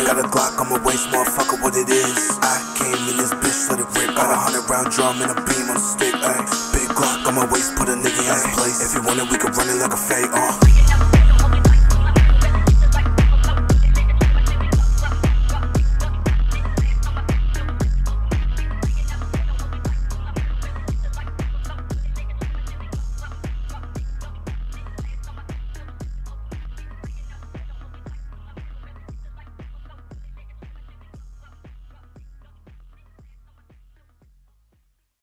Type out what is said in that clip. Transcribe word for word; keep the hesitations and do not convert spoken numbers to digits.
Got a Glock on my waist, motherfucker, what it is. I came in this bitch, let it rip. Got a hundred round drum and a beam on the stick, ayy. Big Glock on my waist, put a nigga in his place. If you want it, we can run it like a fade, uh